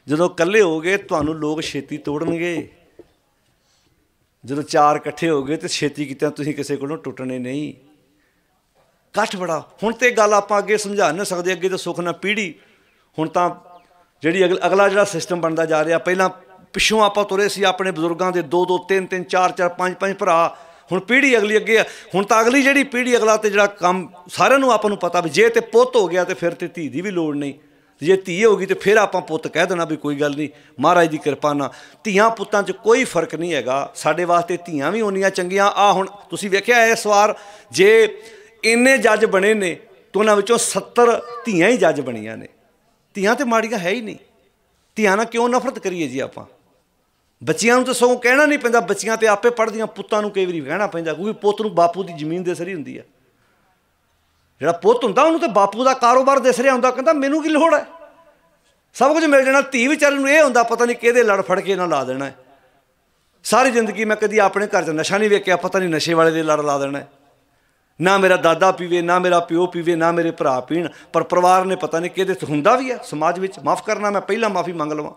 ਜਦੋਂ ਇਕੱਲੇ ਹੋ ਗਏ ਤੁਹਾਨੂੰ ਲੋਕ ਛੇਤੀ ਤੋੜਨਗੇ। ਜਦੋਂ ਚਾਰ ਇਕੱਠੇ ਹੋ ਗਏ ਤਾਂ ਛੇਤੀ ਕੀਤਾ ਤੁਸੀਂ ਕਿਸੇ ਕੋਲੋਂ ਟੁੱਟਣੇ ਨਹੀਂ। ਇਕੱਠ ਬੜਾ। ਹੁਣ ਤਾਂ ਗੱਲ ਆਪਾਂ ਅੱਗੇ ਸਮਝਾ ਨਹੀਂ ਸਕਦੇ, ਅੱਗੇ ਤਾਂ ਸੁੱਖ ਨਾਲ ਪੀੜ੍ਹੀ। ਹੁਣ ਤਾਂ ਜਿਹੜੀ ਅਗਲਾ ਜਿਹੜਾ ਸਿਸਟਮ ਬਣਦਾ ਜਾ ਰਿਹਾ, ਪਹਿਲਾਂ ਪਿੱਛੋਂ ਆਪਾਂ ਤੁਰੇ ਸੀ ਆਪਣੇ ਬਜ਼ੁਰਗਾਂ ਦੇ 2-2 3-3 4-4 5-5 ਭਰਾ। ਹੁਣ ਪੀੜ੍ਹੀ ਅਗਲੀ ਅੱਗੇ ਆ। ਹੁਣ ਤਾਂ ਅਗਲੀ ਜਿਹੜੀ ਪੀੜ੍ਹੀ ਅਗਲਾ ਤੇ ਜਿਹੜਾ ਕੰਮ ਸਾਰਿਆਂ ਨੂੰ ਆਪਾਂ ਨੂੰ ਪਤਾ ਵੀ ਜੇ ਤੇ ਪੁੱਤ ਹੋ ਗਿਆ ਤਾਂ ਫਿਰ ਤੇ ਧੀ ਦੀ ਵੀ ਲੋੜ ਨਹੀਂ। ਜੇ ਧੀ ਹੋ ਗਈ ਤਾਂ ਫਿਰ ਆਪਾਂ ਪੁੱਤ ਕਹਿ ਦੇਣਾ ਵੀ ਕੋਈ ਗੱਲ ਨਹੀਂ, ਮਹਾਰਾਜ ਦੀ ਕਿਰਪਾ ਨਾਲ। ਧੀਆਂ ਪੁੱਤਾਂ 'ਚ ਕੋਈ ਫਰਕ ਨਹੀਂ ਹੈਗਾ। ਸਾਡੇ ਵਾਸਤੇ ਧੀਆਂ ਵੀ ਓਨੀਆਂ ਚੰਗੀਆਂ। ਹੁਣ ਤੁਸੀਂ ਵੇਖਿਆ ਇਸ ਵਾਰ ਜੇ ਇੰਨੇ ਜੱਜ ਬਣੇ ਨੇ ਤਾਂ ਉਹਨਾਂ ਵਿੱਚੋਂ 70 ਧੀਆਂ ਹੀ ਜੱਜ ਬਣੀਆਂ ਨੇ। ਧੀਆਂ ਤਾਂ ਮਾੜੀਆਂ ਹੈ ਹੀ ਨਹੀਂ। ਧੀਆਂ ਨਾਲ ਕਿਉਂ ਨਫ਼ਰਤ ਕਰੀਏ ਜੀ ਆਪਾਂ। ਬੱਚਿਆਂ ਨੂੰ ਤਾਂ ਸਗੋਂ ਕਹਿਣਾ ਨਹੀਂ ਪੈਂਦਾ, ਬੱਚੀਆਂ ਤਾਂ ਆਪੇ ਪੜ੍ਹਦੀਆਂ। ਪੁੱਤਾਂ ਨੂੰ ਕਈ ਵਾਰੀ ਕਹਿਣਾ ਪੈਂਦਾ, ਕਿਉਂਕਿ ਪੁੱਤ ਨੂੰ ਬਾਪੂ ਦੀ ਜ਼ਮੀਨ ਦਿਸ ਰਹੀ ਹੁੰਦੀ ਹੈ। ਜਿਹੜਾ ਪੁੱਤ ਹੁੰਦਾ ਉਹਨੂੰ ਤਾਂ ਬਾਪੂ ਦਾ ਕਾਰੋਬਾਰ ਦਿਸ ਰਿਹਾ ਹੁੰਦਾ, ਕਹਿੰਦਾ ਮੈਨੂੰ ਕੀ ਲੋੜ ਹੈ, ਸਭ ਕੁਝ ਮਿਲ ਜਾਣਾ। ਧੀ ਵਿਚਾਰੀ ਨੂੰ ਇਹ ਹੁੰਦਾ ਪਤਾ ਨਹੀਂ ਕਿਹਦੇ ਲੜ ਫੜ ਕੇ ਨਾ ਲਾ ਦੇਣਾ। ਸਾਰੀ ਜ਼ਿੰਦਗੀ ਮੈਂ ਕਦੀ ਆਪਣੇ ਘਰ 'ਚ ਨਸ਼ਾ ਨਹੀਂ ਵੇਖਿਆ, ਪਤਾ ਨਹੀਂ ਨਸ਼ੇ ਵਾਲੇ ਦੇ ਲੜ ਲਾ ਦੇਣਾ। ਨਾ ਮੇਰਾ ਦਾਦਾ ਪੀਵੇ, ਨਾ ਮੇਰਾ ਪਿਓ ਪੀਵੇ, ਨਾ ਮੇਰੇ ਭਰਾ ਪੀਣ, ਪਰ ਪਰਿਵਾਰ ਨੇ ਪਤਾ ਨਹੀਂ ਕਿਹਦੇ ਹੁੰਦਾ ਵੀ ਹੈ ਸਮਾਜ ਵਿੱਚ। ਮਾਫ਼ ਕਰਨਾ, ਮੈਂ ਪਹਿਲਾਂ ਮਾਫ਼ੀ ਮੰਗ ਲਵਾਂ।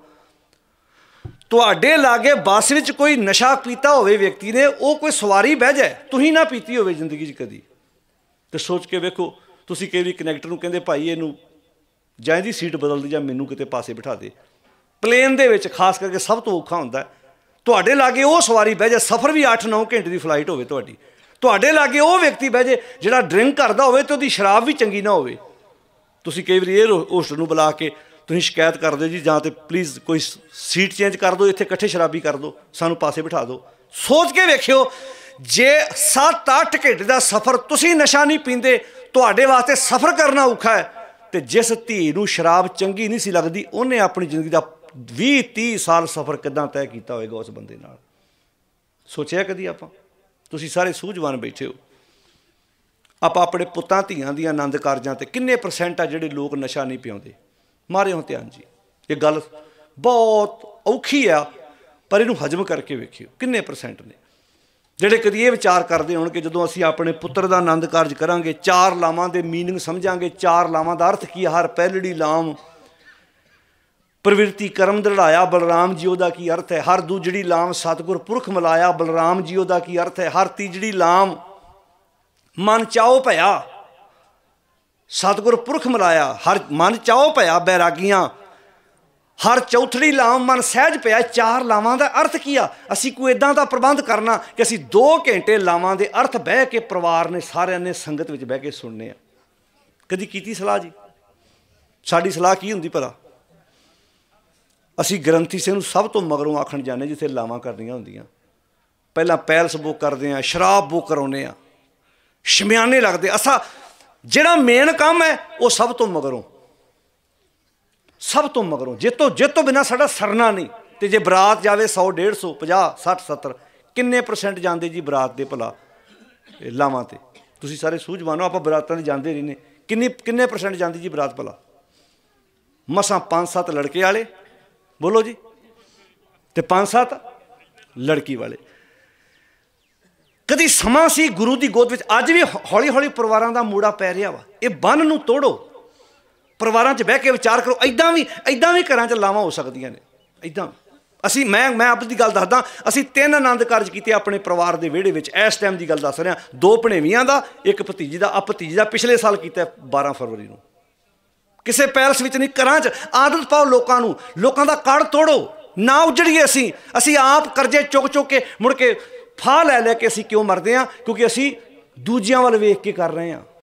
ਤੁਹਾਡੇ ਲਾਗੇ ਬੱਸ ਵਿੱਚ ਕੋਈ ਨਸ਼ਾ ਪੀਤਾ ਹੋਵੇ ਵਿਅਕਤੀ ਨੇ, ਉਹ ਕੋਈ ਸਵਾਰੀ ਬਹਿ ਜਾਏ, ਤੁਸੀਂ ਨਾ ਪੀਤੀ ਹੋਵੇ ਜ਼ਿੰਦਗੀ 'ਚ ਕਦੀ, ਤੇ ਸੋਚ ਕੇ ਵੇਖੋ। ਤੁਸੀਂ ਕਈ ਵਾਰੀ ਕਨੈਕਟਰ ਨੂੰ ਕਹਿੰਦੇ ਭਾਈ ਇਹਨੂੰ ਜਾਂ ਇਹਦੀ ਸੀਟ ਬਦਲਦੀ ਜਾਂ ਮੈਨੂੰ ਕਿਤੇ ਪਾਸੇ ਬਿਠਾ ਦੇ। ਪਲੇਨ ਦੇ ਵਿੱਚ ਖਾਸ ਕਰਕੇ ਸਭ ਤੋਂ ਔਖਾ ਹੁੰਦਾ ਤੁਹਾਡੇ ਲਾਗੇ ਉਹ ਸਵਾਰੀ ਬਹਿ ਜਾਏ, ਸਫ਼ਰ ਵੀ 8-9 ਘੰਟੇ ਦੀ ਫਲਾਈਟ ਹੋਵੇ ਤੁਹਾਡੀ, ਤੁਹਾਡੇ ਲਾਗੇ ਉਹ ਵਿਅਕਤੀ ਬਹਿ ਜਾਏ ਜਿਹੜਾ ਡਰਿੰਕ ਕਰਦਾ ਹੋਵੇ ਅਤੇ ਉਹਦੀ ਸ਼ਰਾਬ ਵੀ ਚੰਗੀ ਨਾ ਹੋਵੇ। ਤੁਸੀਂ ਕਈ ਵਾਰੀ 에ਅਰ ਹੋਸਟਲ ਨੂੰ ਬੁਲਾ ਕੇ ਤੁਸੀਂ ਸ਼ਿਕਾਇਤ ਕਰ ਦਿਓ ਜੀ, ਜਾਂ ਤਾਂ ਪਲੀਜ਼ ਕੋਈ ਸੀਟ ਚੇਂਜ ਕਰ ਦਿਓ, ਇੱਥੇ ਇਕੱਠੇ ਸ਼ਰਾਬੀ ਕਰ ਦਿਓ, ਸਾਨੂੰ ਪਾਸੇ ਬਿਠਾ ਦਿਓ। ਸੋਚ ਕੇ ਵੇਖਿਓ, ਜੇ 7-8 ਘੰਟੇ ਦਾ ਸਫ਼ਰ ਤੁਸੀਂ ਨਸ਼ਾ ਨਹੀਂ ਪੀਂਦੇ, ਤੁਹਾਡੇ ਵਾਸਤੇ ਸਫ਼ਰ ਕਰਨਾ ਔਖਾ ਹੈ। ਅਤੇ ਜਿਸ ਧੀ ਨੂੰ ਸ਼ਰਾਬ ਚੰਗੀ ਨਹੀਂ ਸੀ ਲੱਗਦੀ, ਉਹਨੇ ਆਪਣੀ ਜ਼ਿੰਦਗੀ ਦਾ 20-30 ਸਾਲ ਸਫ਼ਰ ਕਿੱਦਾਂ ਤੈਅ ਕੀਤਾ ਹੋਵੇਗਾ ਉਸ ਬੰਦੇ ਨਾਲ। ਸੋਚਿਆ ਕਦੀ ਆਪਾਂ? ਤੁਸੀਂ ਸਾਰੇ ਸੂਝਵਾਨ ਬੈਠੇ ਹੋ। ਆਪਾਂ ਆਪਣੇ ਪੁੱਤਾਂ ਧੀਆਂ ਦੀਆਂ ਆਨੰਦ ਕਾਰਜਾਂ 'ਤੇ ਕਿੰਨੇ % ਆ ਜਿਹੜੇ ਲੋਕ ਨਸ਼ਾ ਨਹੀਂ ਪਿਆਉਂਦੇ? ਮਾਰਿਓ ਧਿਆਨ ਜੀ। ਇਹ ਗੱਲ ਬਹੁਤ ਔਖੀ ਆ, ਪਰ ਇਹਨੂੰ ਹਜ਼ਮ ਕਰਕੇ ਵੇਖਿਓ ਕਿੰਨੇ % ਨੇ ਜਿਹੜੇ ਕਦੀ ਇਹ ਵਿਚਾਰ ਕਰਦੇ ਹੋਣ ਕਿ ਜਦੋਂ ਅਸੀਂ ਆਪਣੇ ਪੁੱਤਰ ਦਾ ਆਨੰਦ ਕਾਰਜ ਕਰਾਂਗੇ, 4 ਲਾਵਾਂ ਦੇ ਮੀਨਿੰਗ ਸਮਝਾਂਗੇ। 4 ਲਾਵਾਂ ਦਾ ਅਰਥ ਕੀ ਹੈ? ਹਰ ਪਹਿਲੜੀ ਲਾਮ ਪ੍ਰਵਿਰਤੀ ਕਰਮ ਦ੍ਰਿੜਾਇਆ ਬਲਰਾਮ ਜੀ, ਉਹਦਾ ਕੀ ਅਰਥ ਹੈ? ਹਰ ਦੂਜੜੀ ਲਾਮ ਸਤਿਗੁਰ ਪੁਰਖ ਮਿਲਾਇਆ ਬਲਰਾਮ ਜੀ, ਉਹਦਾ ਕੀ ਅਰਥ ਹੈ? ਹਰ ਤੀਜੜੀ ਲਾਮ ਮਨ ਚਾਓ ਭਇਆ ਸਤਿਗੁਰ ਪੁਰਖ ਮਿਲਾਇਆ, ਹਰ ਮਨ ਚਾਓ ਭਇਆ ਬੈਰਾਗੀਆਂ। ਹਰ ਚੌਥੜੀ ਲਾਮ ਮਨ ਸਹਿਜ ਪਿਆ। 4 ਲਾਵਾਂ ਦਾ ਅਰਥ ਕੀ ਆ? ਅਸੀਂ ਕੋਈ ਇੱਦਾਂ ਦਾ ਪ੍ਰਬੰਧ ਕਰਨਾ ਕਿ ਅਸੀਂ 2 ਘੰਟੇ ਲਾਵਾਂ ਦੇ ਅਰਥ ਬਹਿ ਕੇ ਪਰਿਵਾਰ ਨੇ ਸਾਰਿਆਂ ਨੇ ਸੰਗਤ ਵਿੱਚ ਬਹਿ ਕੇ ਸੁਣਨੇ ਆ। ਕਦੀ ਕੀਤੀ ਸਲਾਹ ਜੀ? ਸਾਡੀ ਸਲਾਹ ਕੀ ਹੁੰਦੀ ਭਲਾ? ਅਸੀਂ ਗ੍ਰੰਥੀ ਸਿੰਘ ਨੂੰ ਸਭ ਤੋਂ ਮਗਰੋਂ ਆਖਣ ਜਾਂਦੇ ਜਿੱਥੇ ਲਾਵਾਂ ਕਰਨੀਆਂ ਹੁੰਦੀਆਂ। ਪਹਿਲਾਂ ਪੈਲਸ ਬੁੱਕ ਕਰਦੇ ਹਾਂ, ਸ਼ਰਾਬ ਬੁੱਕ ਕਰਾਉਂਦੇ ਹਾਂ, ਸ਼ਮਿਆਨੇ ਲੱਗਦੇ। ਅਸਾਂ ਜਿਹੜਾ ਮੇਨ ਕੰਮ ਹੈ ਉਹ ਸਭ ਤੋਂ ਮਗਰੋਂ, ਸਭ ਤੋਂ ਮਗਰੋਂ। ਜਿਸ ਤੋਂ ਬਿਨਾਂ ਸਾਡਾ ਸਰਨਾ ਨਹੀਂ। ਅਤੇ ਜੇ ਬਰਾਤ ਜਾਵੇ 100-150 50 60 70 ਕਿੰਨੇ % ਜਾਂਦੇ ਜੀ ਬਰਾਤ ਦੇ ਭਲਾ ਲਾਵਾਂ 'ਤੇ? ਤੁਸੀਂ ਸਾਰੇ ਸੂਝਵਾਨ ਹੋ, ਆਪਾਂ ਬਰਾਤਾਂ 'ਤੇ ਜਾਂਦੇ ਰਹਿੰਦੇ। ਕਿੰਨੇ % ਜਾਂਦੀ ਜੀ ਬਰਾਤ ਭਲਾ? ਮਸਾਂ 5-7 ਲੜਕੇ ਵਾਲੇ ਬੋਲੋ ਜੀ, ਅਤੇ 5-7 ਲੜਕੀ ਵਾਲੇ। ਕਦੀ ਸਮਾਂ ਸੀ ਗੁਰੂ ਦੀ ਗੋਦ ਵਿੱਚ। ਅੱਜ ਵੀ ਹੌਲੀ ਹੌਲੀ ਪਰਿਵਾਰਾਂ ਦਾ ਮੂੜਾ ਪੈ ਰਿਹਾ ਵਾ। ਇਹ ਬੰਨ ਨੂੰ ਤੋੜੋ, ਪਰਿਵਾਰਾਂ 'ਚ ਬਹਿ ਕੇ ਵਿਚਾਰ ਕਰੋ। ਇੱਦਾਂ ਵੀ ਘਰਾਂ 'ਚ ਲਾਵਾਂ ਹੋ ਸਕਦੀਆਂ ਨੇ। ਇੱਦਾਂ ਮੈਂ ਆਪ ਦੀ ਗੱਲ ਦੱਸਦਾ, ਅਸੀਂ 3 ਆਨੰਦ ਕਾਰਜ ਕੀਤੇ ਆਪਣੇ ਪਰਿਵਾਰ ਦੇ ਵਿਹੜੇ ਵਿੱਚ। ਇਸ ਟਾਈਮ ਦੀ ਗੱਲ ਦੱਸ ਰਿਹਾ। 2 ਭਣੇਵੀਆਂ ਦਾ, 1 ਭਤੀਜੀ ਦਾ। ਭਤੀਜੀ ਦਾ ਪਿਛਲੇ ਸਾਲ ਕੀਤਾ 12 ਫਰਵਰੀ ਨੂੰ। ਕਿਸੇ ਪੈਲਸ ਵਿੱਚ ਨਹੀਂ, ਘਰਾਂ 'ਚ ਆਦਤ ਪਾਓ ਲੋਕਾਂ ਨੂੰ। ਲੋਕਾਂ ਦਾ ਕੜ ਤੋੜੋ, ਨਾ ਉਜੜੀਏ। ਅਸੀਂ ਆਪ ਕਰਜ਼ੇ ਚੁੱਕ ਕੇ ਮੁੜ ਕੇ ਫਾਹ ਲੈ ਕੇ ਅਸੀਂ ਕਿਉਂ ਮਰਦੇ ਹਾਂ? ਕਿਉਂਕਿ ਅਸੀਂ ਦੂਜਿਆਂ ਵੱਲ ਵੇਖ ਕੇ ਕਰ ਰਹੇ ਹਾਂ।